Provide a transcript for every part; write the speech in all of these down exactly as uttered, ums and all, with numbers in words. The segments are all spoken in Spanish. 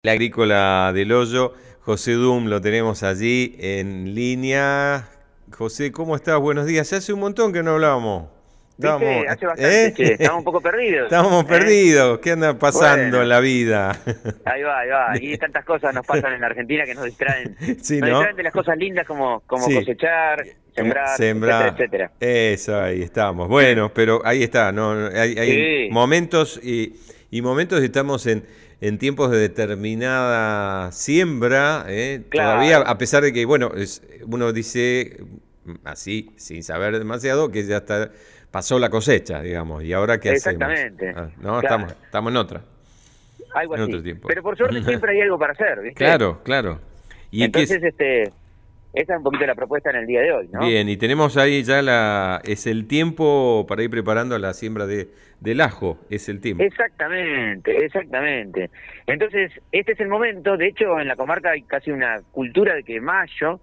La agrícola del Hoyo, José Dum, lo tenemos allí en línea. José, ¿cómo estás? Buenos días. Ya hace un montón que no hablábamos. Estábamos, ¿Viste? Hace bastante, che. ¿eh? Estamos un poco perdidos, Estábamos ¿eh? perdidos. ¿Qué anda pasando en Bueno, la vida? ahí va, ahí va. Y tantas cosas nos pasan en la Argentina que nos distraen. Sí, Nos ¿no? distraen de las cosas lindas como, como Sí. cosechar, Como sembrar, etcétera, sembrar. etcétera. Eso, ahí estamos. Bueno, pero ahí está, ¿no? No, Hay, hay Sí, momentos y, y momentos estamos en, en tiempos de determinada siembra, ¿eh? Todavía, claro. a pesar de que, bueno, es, uno dice así, sin saber demasiado, que ya está, pasó la cosecha, digamos, y ahora ¿qué hacemos? Exactamente. Ah, no, estamos, Claro. estamos en otra, Algo en otro así. tiempo. Pero por suerte siempre hay algo para hacer, ¿viste? Claro, claro. ¿Y qué es? Entonces, este, esa es un poquito la propuesta en el día de hoy, ¿no? Bien, y tenemos ahí ya la, es el tiempo para ir preparando la siembra de, del ajo, es el tiempo. Exactamente, exactamente. Entonces, este es el momento. De hecho, en la comarca hay casi una cultura de que mayo,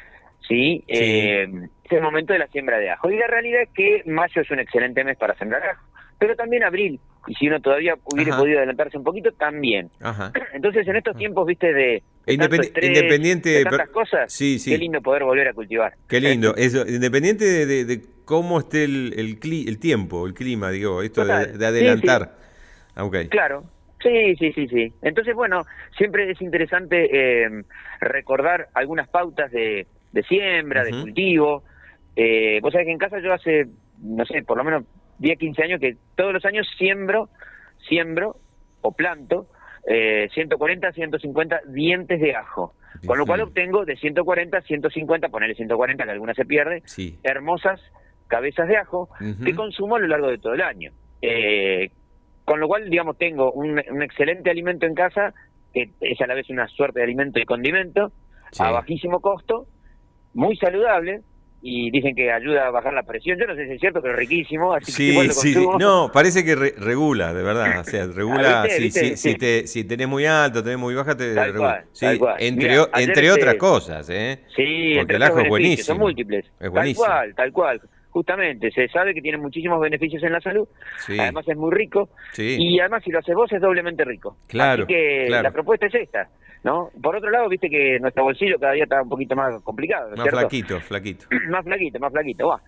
sí, Sí, eh, es el momento de la siembra de ajo. Y la realidad es que mayo es un excelente mes para sembrar ajo, pero también abril, y si uno todavía hubiera ajá, podido adelantarse un poquito, también. ajá. Entonces, en estos tiempos, viste, de, de tanto Independi- estrés, de independiente, tantas per- cosas, sí, qué sí, lindo poder volver a cultivar. qué lindo. Eso, independiente de, de- de cómo esté el, el, cli- el tiempo, el clima, digo, esto de, Total, de sí, sí, adelantar. Ah, ok. claro. Sí, sí, sí, sí. Entonces, bueno, siempre es interesante eh, recordar algunas pautas de, de siembra, de Ujú. cultivo. Eh, vos sabés que en casa yo hace, no sé, por lo menos diez, quince años que todos los años siembro, siembro o planto eh, ciento cuarenta, ciento cincuenta dientes de ajo. Con lo cual Bien. obtengo de ciento cuarenta a ciento cincuenta, ponerle ciento cuarenta que alguna se pierde, Sí. hermosas cabezas de ajo que Ujú. consumo a lo largo de todo el año. Eh, con lo cual, digamos, tengo un, un excelente alimento en casa, que es a la vez una suerte de alimento y condimento, a Sí. bajísimo costo, muy saludable, y dicen que ayuda a bajar la presión. Yo no sé si es cierto, pero riquísimo, así que igual Sí, lo sí, sí. consumo. No, parece que re- regula, de verdad. O sea, Ah, regula, ¿viste? sí, sí, ¿Viste? si te, si tenés muy alto, tenés muy baja, te Tal regula. cual, tal Sí, cual. entre, Mira, o- ayer entre otras este, cosas, ¿eh? sí, Porque entre el otros ajo es beneficios, son buenísimo, múltiples. es Tal buenísimo. cual, tal cual. Justamente, se sabe que tiene muchísimos beneficios en la salud, Sí, además es muy rico, sí, y además si lo haces vos es doblemente rico. Así claro, que la claro. propuesta es esta, ¿no? Por otro lado, viste que nuestro bolsillo cada día está un poquito más complicado, ¿no es Más cierto? flaquito, flaquito. Más flaquito, más flaquito, va.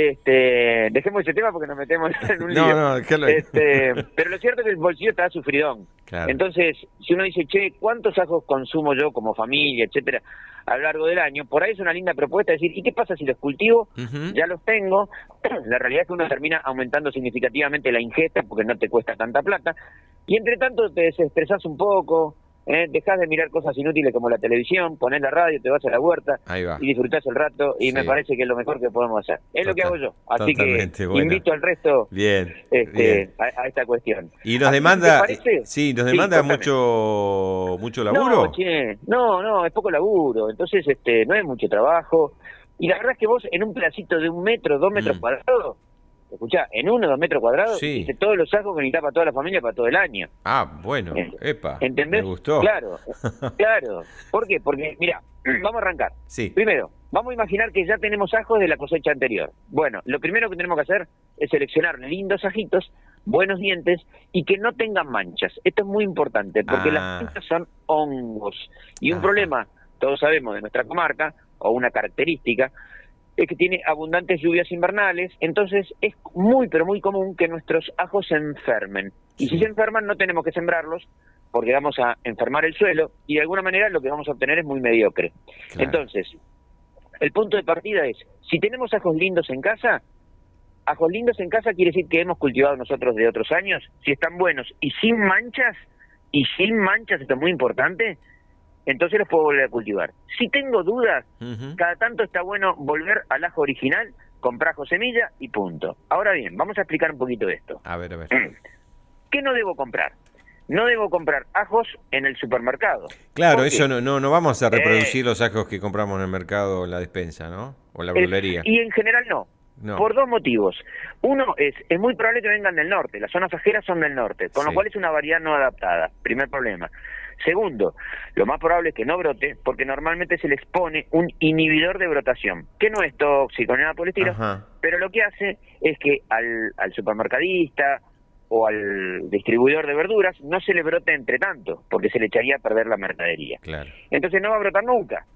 Este, dejemos ese tema porque nos metemos en un No, lío. no, déjalo ahí. Este, pero lo cierto es que el bolsillo está sufridón. Claro. Entonces, si uno dice, che, ¿cuántos ajos consumo yo como familia, etcétera, a lo largo del año? Por ahí es una linda propuesta decir, ¿y qué pasa si los cultivo? Ujú. Ya los tengo. La realidad es que uno termina aumentando significativamente la ingesta porque no te cuesta tanta plata. Y entre tanto te desestresás un poco, ¿eh? Dejás de mirar cosas inútiles como la televisión, ponés la radio, te vas a la huerta Ahí va. y disfrutás el rato, y me Sí, parece que es lo mejor que podemos hacer. Es lo que hago total, yo. Así que totalmente bueno. invito al resto Bien, bien. este, a, a esta cuestión. Y nos Así que si te demanda, eh, parece, sí, nos sí, demanda contame. mucho, mucho No, laburo. che, no, no, es poco laburo, entonces este, no es mucho trabajo. Y la verdad es que vos en un pedacito de un metro, dos metros Mm. cuadrados, escuchá, en uno, dos metros cuadrados, Sí. hice todos los sacos que necesitaba para toda la familia, para todo el año. Ah, bueno, Eh, epa, me ¿Entendés? gustó. Claro, claro. ¿Por qué? Porque, mira, vamos a arrancar. Sí, Primero, vamos a imaginar que ya tenemos ajos de la cosecha anterior. Bueno, lo primero que tenemos que hacer es seleccionar lindos ajitos, buenos dientes y que no tengan manchas. Esto es muy importante porque las ah, manchas son hongos. Y un ajá, problema, todos sabemos, de nuestra comarca, o una característica, es que tiene abundantes lluvias invernales, entonces es muy, pero muy común que nuestros ajos se enfermen. Y si se sí, enferman no tenemos que sembrarlos porque vamos a enfermar el suelo y de alguna manera lo que vamos a obtener es muy mediocre. claro. Entonces, el punto de partida es, si tenemos ajos lindos en casa, ajos lindos en casa quiere decir que hemos cultivado nosotros de otros años, si están buenos y sin manchas, y sin manchas, esto es muy importante, entonces los puedo volver a cultivar. Si tengo dudas, Ujú. cada tanto está bueno volver al ajo original, comprar ajo semilla y punto. Ahora bien, vamos a explicar un poquito de esto. A ver, a ver. ¿Qué no debo comprar? No debo comprar ajos en el supermercado. Claro, ¿Por eso qué? no, no, no vamos a Eh, reproducir los ajos que compramos en el mercado o en la despensa, ¿no? O en la es, verdulería. y en general no. No. Por dos motivos. Uno es, es muy probable que vengan del norte, las zonas ajeras son del norte, con lo Sí. cual es una variedad no adaptada, primer problema. Segundo, lo más probable es que no brote, porque normalmente se les pone un inhibidor de brotación, que no es tóxico ni nada por el estilo, Ajá. pero lo que hace es que al, al supermercadista o al distribuidor de verduras no se le brote entre tanto, porque se le echaría a perder la mercadería. Claro. Entonces no va a brotar nunca.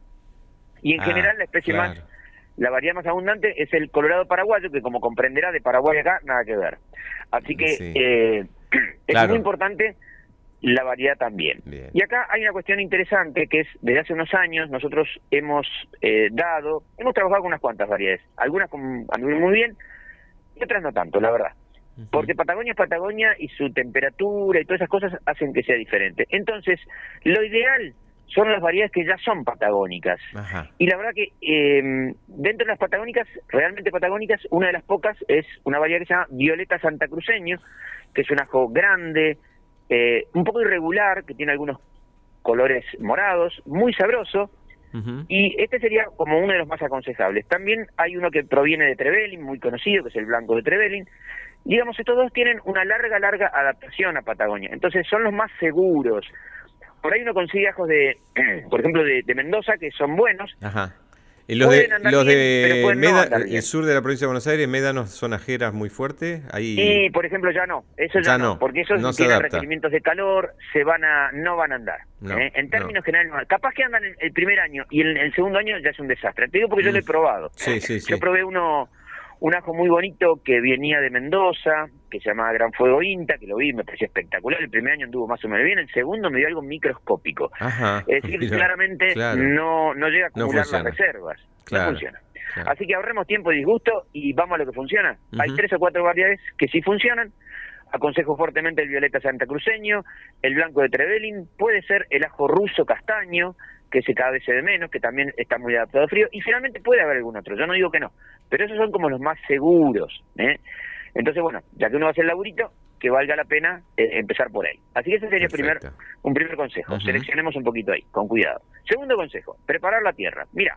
Y en Ah, general la especie claro. más, la variedad más abundante es el colorado paraguayo, que como comprenderá de Paraguay acá, nada que ver. Así que Sí. eh, es Claro. muy importante la variedad también. Bien. Y acá hay una cuestión interesante que es, desde hace unos años nosotros hemos eh, dado, hemos trabajado con unas cuantas variedades, algunas con, anduvieron muy bien y otras no tanto, la verdad. Ujú. Porque Patagonia es Patagonia y su temperatura y todas esas cosas hacen que sea diferente. Entonces, lo ideal son las variedades que ya son patagónicas. Ajá. Y la verdad que eh, dentro de las patagónicas, realmente patagónicas, una de las pocas es una variedad que se llama Violeta santacruceño, que es un ajo grande, eh, un poco irregular, que tiene algunos colores morados, muy sabroso, Ujú. y este sería como uno de los más aconsejables. También hay uno que proviene de Trevelin, muy conocido, que es el blanco de Trevelin. Digamos, estos dos tienen una larga, larga adaptación a Patagonia, entonces son los más seguros. Por ahí uno consigue ajos de, por ejemplo, de, de Mendoza, que son buenos. Ajá. Y los Pueden de, andar los bien, de pero pueden no Meda- andar bien. el sur de la provincia de Buenos Aires, Médanos, son ajeras muy fuertes. Ahí Y, por ejemplo, ya no, eso ya, Ya no, no, porque esos no se tienen adapta. requerimientos de calor, se van a, no van a andar. No, ¿eh? En términos no. generales, no. Capaz que andan el, el primer año y el, el segundo año ya es un desastre. Te digo porque yo Mm. lo he probado. Sí, sí, sí. Yo probé uno, un ajo muy bonito que venía de Mendoza, que se llamaba Gran Fuego Inta, que lo vi, me pareció espectacular. El primer año anduvo más o menos bien, el segundo me dio algo microscópico. Ajá. Es decir, Mira, claramente claro. no, no llega a No acumular funciona. las reservas. Claro, No funciona. claro. Así que ahorremos tiempo y disgusto y vamos a lo que funciona. Hay Ujú. tres o cuatro variedades que sí funcionan. Aconsejo fuertemente el violeta santacruceño, el blanco de Trevelin, puede ser el ajo ruso castaño, que se cada vez se ve menos, que también está muy adaptado al frío, y finalmente puede haber algún otro, yo no digo que no, pero esos son como los más seguros, ¿eh? Entonces, bueno, ya que uno va a hacer el laburito, que valga la pena eh, empezar por ahí. Así que ese sería primer, Perfecto. un primer consejo, Ujú. seleccionemos un poquito ahí, con cuidado. Segundo consejo, preparar la tierra. Mira,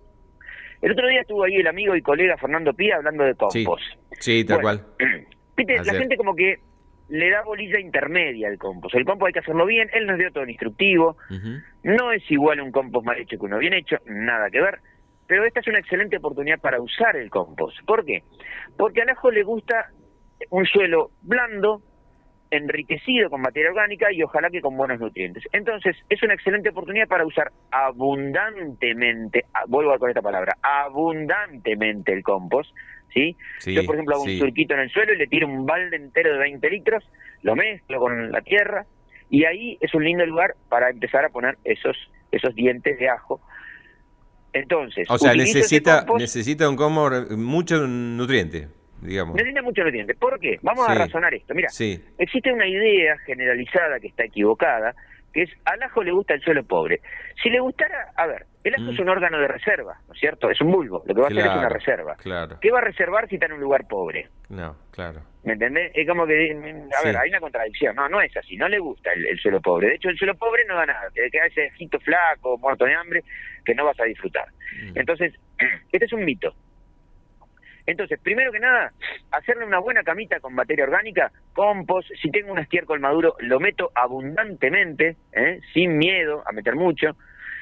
el otro día estuvo ahí el amigo y colega Fernando Pía hablando de Sí, compost. sí, tal Bueno, cual. viste, la Ayer. gente como que le da bolilla intermedia al compost. El compost hay que hacerlo bien, él nos dio todo el instructivo, Ujú. no es igual un compost mal hecho que uno bien hecho, nada que ver, pero esta es una excelente oportunidad para usar el compost. ¿Por qué? Porque al ajo le gusta un suelo blando, enriquecido con materia orgánica y ojalá que con buenos nutrientes. Entonces, es una excelente oportunidad para usar abundantemente, ah, vuelvo con esta palabra, abundantemente el compost, ¿sí? Sí, Yo, por ejemplo, hago sí. un surquito en el suelo y le tiro un balde entero de veinte litros, lo mezclo con la tierra y ahí es un lindo lugar para empezar a poner esos, esos dientes de ajo. Entonces, O sea, utilizo ese necesita, compost. necesita un compost mucho nutriente, digamos. Necesita mucho nutriente. ¿Por qué? Vamos Sí. a razonar esto. Mira, Sí. existe una idea generalizada que está equivocada, que es al ajo le gusta el suelo pobre. Si le gustara, a ver, el ajo Mm. es un órgano de reserva, ¿no es cierto? Es un bulbo, lo que va a hacer es una Claro, reserva. claro. ¿Qué va a reservar si está en un lugar pobre? No, claro. ¿Me entendés? Es como que, a Sí. ver, hay una contradicción. No, no es así, no le gusta el, el suelo pobre. De hecho, el suelo pobre no da nada, te queda ese ajito flaco, muerto de hambre, que no vas a disfrutar. Mm. Entonces, este es un mito. Entonces, primero que nada, hacerle una buena camita con materia orgánica, compost, si tengo un estiércol maduro, lo meto abundantemente, ¿eh? Sin miedo a meter mucho.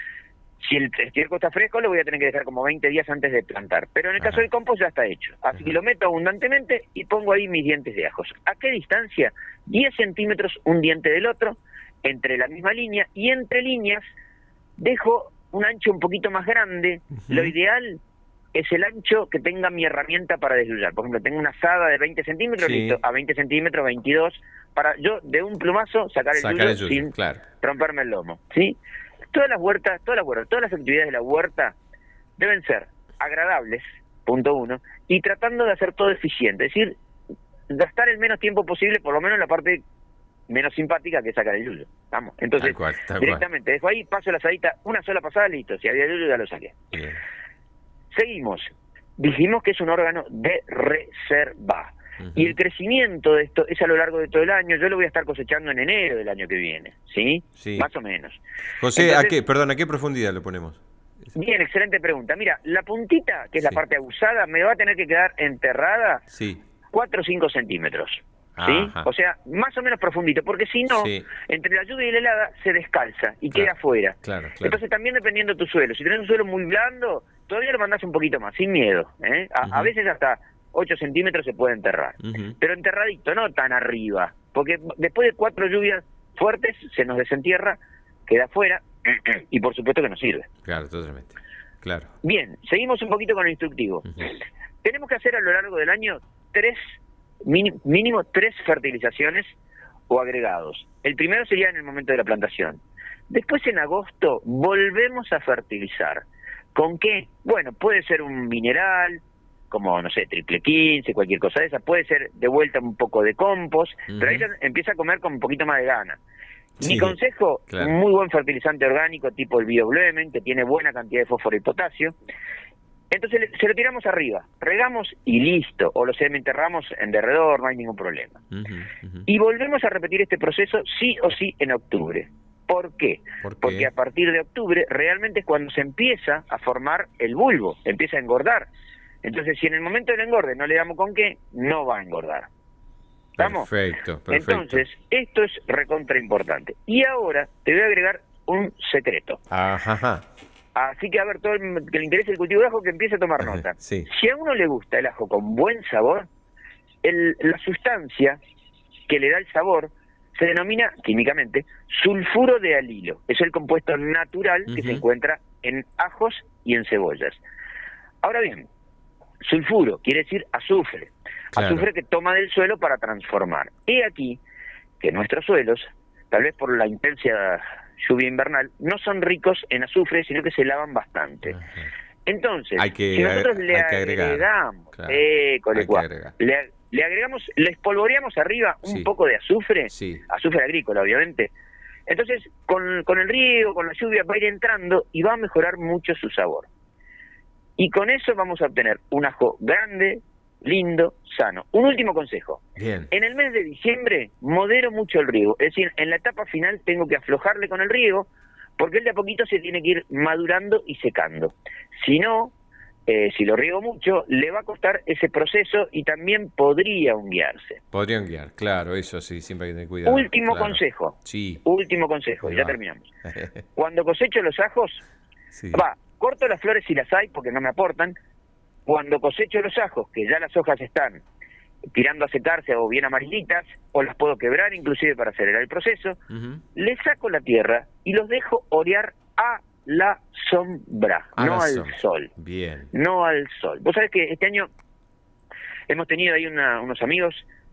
Si el estiércol está fresco, lo voy a tener que dejar como veinte días antes de plantar. Pero en el caso Ajá. del compost ya está hecho. Así Ajá. que lo meto abundantemente y pongo ahí mis dientes de ajos. ¿A qué distancia? diez centímetros un diente del otro, entre la misma línea, y entre líneas dejo un ancho un poquito más grande. Ujú. Lo ideal es el ancho que tenga mi herramienta para desluyar. Por ejemplo, tengo una azada de veinte centímetros, Sí. listo, a veinte centímetros, veintidós, para yo de un plumazo sacar el Sacar yuyo el yuyo, sin claro. romperme el lomo, ¿sí? Todas las huertas, todas las huertas, todas las actividades de la huerta deben ser agradables, punto uno, y tratando de hacer todo eficiente, es decir, gastar el menos tiempo posible, por lo menos en la parte menos simpática, que es sacar el yuyo. Vamos, entonces, Tal cual, tal cual. directamente, dejo ahí, paso la asadita, una sola pasada, listo, si había yuyo ya lo saqué. Bien. Seguimos. Dijimos que es un órgano de reserva. Ujú. Y el crecimiento de esto es a lo largo de todo el año. Yo lo voy a estar cosechando en enero del año que viene, ¿sí? Sí. Más o menos. José, ¿a Entonces- qué, perdón, ¿a qué profundidad lo ponemos? Bien, excelente pregunta. Mira, la puntita, que es la Sí. parte abusada, me va a tener que quedar enterrada Sí. cuatro o cinco centímetros, ¿sí? Ajá. O sea, más o menos profundito, porque si no, Sí. entre la lluvia y la helada se descalza y Claro, queda afuera. Claro, claro. Entonces también dependiendo de tu suelo, si tenés un suelo muy blando, todavía lo mandás un poquito más, sin miedo, ¿eh? A, a Ujú. veces hasta ocho centímetros se puede enterrar. Uh-huh. Pero enterradito, no tan arriba, porque después de cuatro lluvias fuertes se nos desentierra, queda afuera y por supuesto que no sirve. Claro, totalmente. Claro. Bien, seguimos un poquito con el instructivo. Uh-huh. Tenemos que hacer a lo largo del año tres, mínimo tres fertilizaciones o agregados. El primero sería en el momento de la plantación. Después en agosto volvemos a fertilizar. ¿Con qué? Bueno, puede ser un mineral, como, no sé, triple quince, cualquier cosa de esa. Puede ser de vuelta un poco de compost, uh-huh. pero ahí empieza a comer con un poquito más de gana. Sí, mi consejo, claro. un muy buen fertilizante orgánico tipo el BioBlumen, que tiene buena cantidad de fósforo y potasio. Entonces se lo tiramos arriba, regamos y listo, o lo semienterramos en derredor, no hay ningún problema. Uh-huh, uh-huh. Y volvemos a repetir este proceso sí o sí en octubre. ¿Por qué? ¿Por qué? Porque a partir de octubre realmente es cuando se empieza a formar el bulbo, empieza a engordar. Entonces si en el momento del engorde no le damos con qué, no va a engordar. ¿Estamos? Perfecto, perfecto. Entonces esto es recontra importante. Y ahora te voy a agregar un secreto. Ajá. Así que a ver, todo el que le interese el cultivo de ajo que empiece a tomar nota. Sí. Si a uno le gusta el ajo con buen sabor, el, la sustancia que le da el sabor se denomina químicamente sulfuro de alilo. Es el compuesto natural que uh-huh. se encuentra en ajos y en cebollas. Ahora bien, sulfuro quiere decir azufre. Claro. Azufre que toma del suelo para transformar. He aquí que nuestros suelos, tal vez por la intensa lluvia invernal, no son ricos en azufre, sino que se lavan bastante. Uh-huh. Entonces, hay que, si nosotros hay le que agregamos, claro. eh, hay que agregar. le, le agregamos, le espolvoreamos arriba un sí. poco de azufre, sí. azufre agrícola obviamente, entonces con, con el riego, con la lluvia va a ir entrando y va a mejorar mucho su sabor. Y con eso vamos a obtener un ajo grande, lindo, sano. Un último consejo. Bien. En el mes de diciembre modero mucho el riego, es decir, en la etapa final tengo que aflojarle con el riego porque él de a poquito se tiene que ir madurando y secando. Si no, eh, si lo riego mucho, le va a costar ese proceso y también podría honguearse. Podría honguear, claro, eso sí, siempre hay que tener cuidado. Último claro. consejo. Sí. Último consejo, y ya terminamos. Cuando cosecho los ajos, sí. va, corto las flores si las hay porque no me aportan. Cuando cosecho los ajos, que ya las hojas están tirando a secarse o bien amarillitas, o las puedo quebrar inclusive para acelerar el proceso, uh-huh. le saco la tierra y los dejo orear a la sombra, a no la al sombra. sol. Bien. No al sol. Vos sabés que este año hemos tenido ahí una, unos amigos,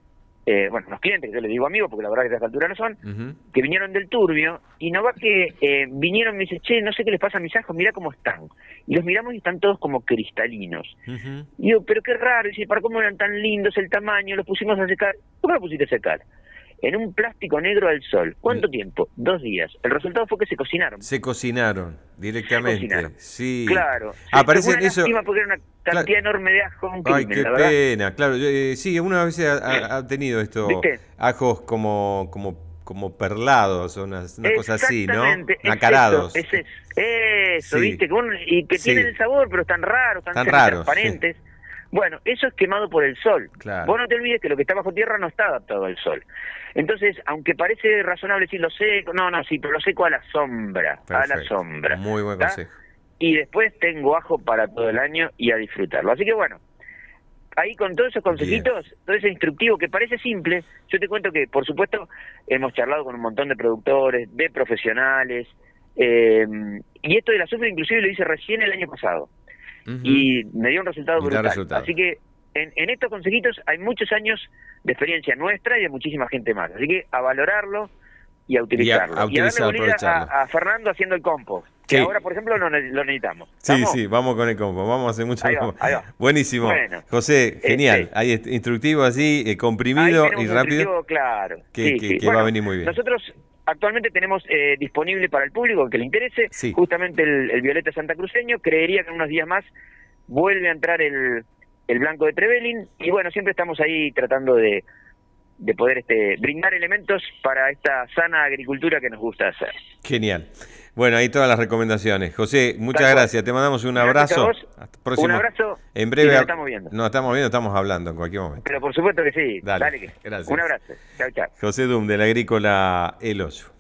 eh, bueno, unos clientes, que yo les digo amigos porque la verdad que a esta altura no son, uh-huh. que vinieron del Turbio, y no va que eh, vinieron y me dicen, che, no sé qué les pasa a mis ajos, mirá cómo están. Y los miramos y están todos como cristalinos. Uh-huh. Y digo, pero qué raro, y dice, ¿para cómo eran tan lindos el tamaño? Los pusimos a secar. ¿Por qué los pusiste a secar? En un plástico negro al sol. ¿Cuánto uh-huh. tiempo? Dos días. El resultado fue que se cocinaron. Se cocinaron directamente. Se cocinaron. Sí. Claro. Aparecen eso. Porque era una cantidad claro. enorme de ajo. Un crimen, Ay, qué la verdad. pena. Claro, yo, eh, sí, una vez ha, ha tenido esto. ¿Viste? Ajos como como como perlados, una, una cosa así, ¿no? Nacarados. Es eso, es eso, eso sí. ¿viste? Y que sí. tienen el sabor, pero están raros, están, tan raros, transparentes. Sí. Bueno, eso es quemado por el sol. Claro. Vos no te olvides que lo que está bajo tierra no está adaptado al sol. Entonces, aunque parece razonable decir lo seco, no, no, sí, pero lo seco a la sombra, Perfecto. a la sombra. Muy buen ¿tá? consejo. Y después tengo ajo para todo el año y a disfrutarlo. Así que bueno, ahí con todos esos consejitos, Bien. todo ese instructivo que parece simple, yo te cuento que, por supuesto, hemos charlado con un montón de productores, de profesionales, eh, y esto del azufre inclusive lo hice recién el año pasado. Uh-huh. Y me dio un resultado brutal. Resultado. Así que en, en estos consejitos hay muchos años de experiencia nuestra y de muchísima gente más. Así que a valorarlo y a utilizarlo. Y a, a, y a darle bolilla a, a Fernando haciendo el compost. Que sí. ahora, por ejemplo, lo, lo necesitamos. ¿Estamos? Sí, sí, vamos con el compost. Vamos a hacer mucho ahí va, ahí va. Buenísimo. Bueno, José, genial. Este, Ahí es instructivo así, eh, comprimido y rápido. Claro. Que, sí, que, sí. que bueno, va a venir muy bien. Nosotros actualmente tenemos eh, disponible para el público que le interese sí. justamente el, el violeta santacruceño. Creería que en unos días más vuelve a entrar el, el blanco de Trevelin. Y bueno, siempre estamos ahí tratando de, de poder este, brindar elementos para esta sana agricultura que nos gusta hacer. Genial. Bueno, ahí todas las recomendaciones. José, muchas gracias. Te mandamos un abrazo. Hasta próximo. Un abrazo. En breve. Y nos estamos viendo. Nos estamos viendo, estamos hablando en cualquier momento. Pero por supuesto que sí. Dale. Dale que. Gracias. Un abrazo. Chao, chao. José Dum, de la agrícola El Hoyo.